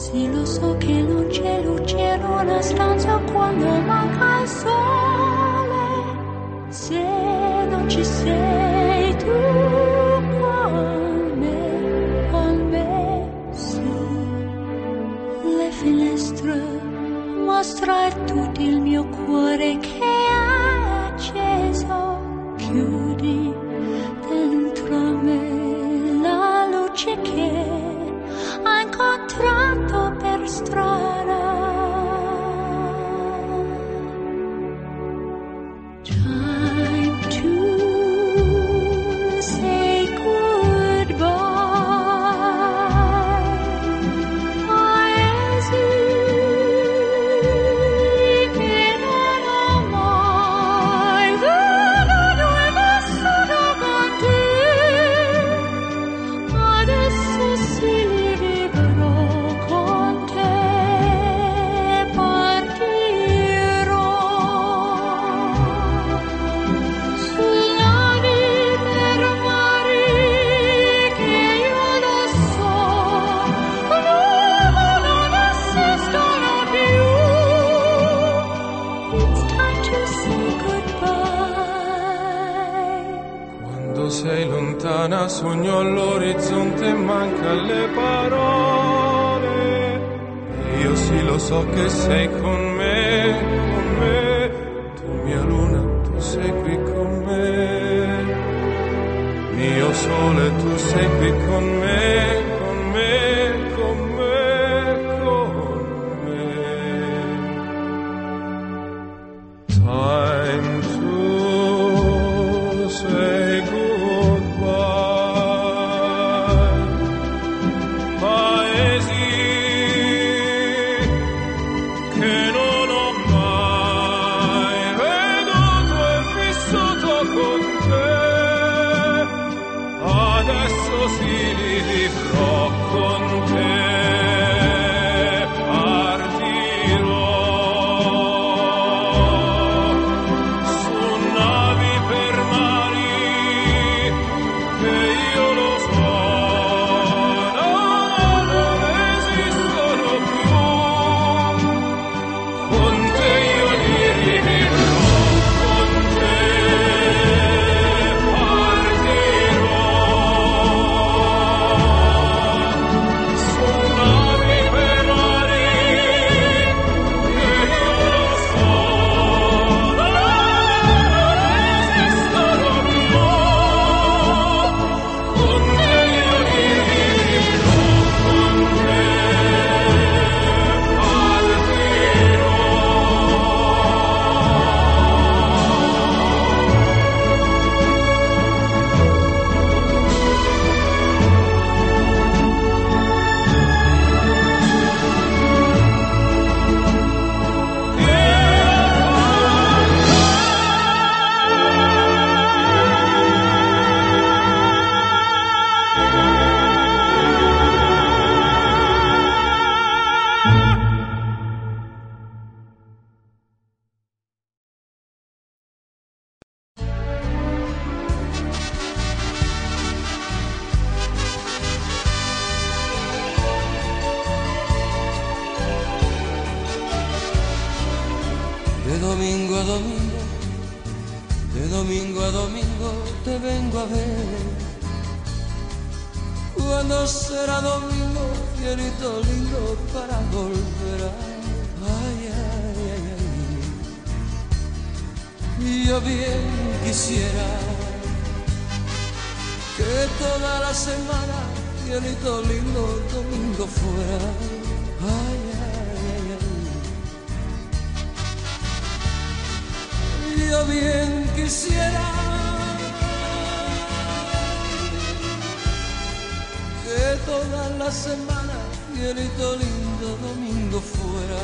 Sì, lo so che non c'è luce in una stanza quando manca il sole. Se non ci sei tu con me, su le finestre mostra tutto il mio cuore che è acceso. Chiudi dentro me la luce che ha incontrato per strada. Time to say goodbye. Paesi che non ho mai veduto e vissuto con te. Adesso sì li vivrò con te, partirò su navi per mari che io lo so, non esistono più. It's time to say goodbye. Quando sei lontana sogno all'orizzonte e manca le parole. Io sì lo so che sei con me, tu mia luna, tu sei qui con me, mio sole, tu sei qui con me, con me, con me, con me. Time to say goodbye. Paesi che non ho mai veduto e vissuto con te. Adesso sì li vivrò con te. Partirò su navi per mari che io lo so, non esistono più. Con te io li vivrò, con te partirò su navi per mari che io lo so, non esistono più. Con te io li vivrò, con te partirò. De domingo a domingo, de domingo a domingo te vengo a ver. Cuando será domingo, cielito lindo para volver a... Ay, ay, ay, ay. Y yo bien quisiera que toda la semana, cielito lindo, domingo fuera. Ay, ay, ay, ay. Yo bien quisiera que toda la semana, cielito lindo, domingo fuera.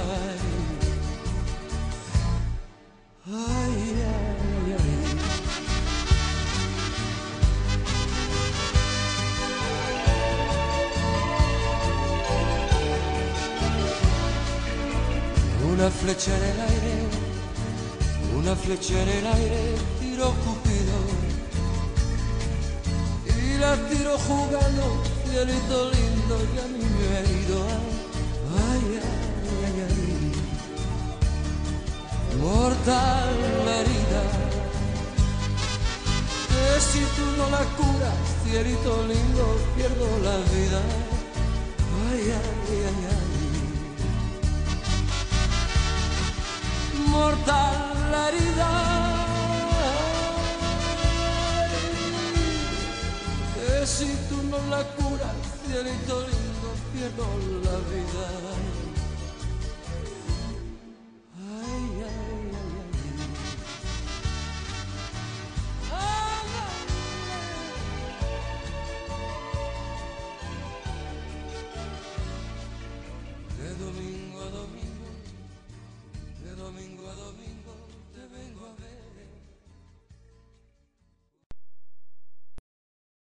Ay, ay, ay. Una flecha en el aire, una flecha en el aire, tiró Cupido y la tiró jugando, cielito lindo, y a mí me ha ido. cielito lindo, pierdo la vida. Ay, ay, ay, ay. Mortal la herida, que si tú no la curas, cielito lindo, pierdo la vida. Ay, ay, ay, de domingo a domingo, de domingo a domingo te vengo a ver.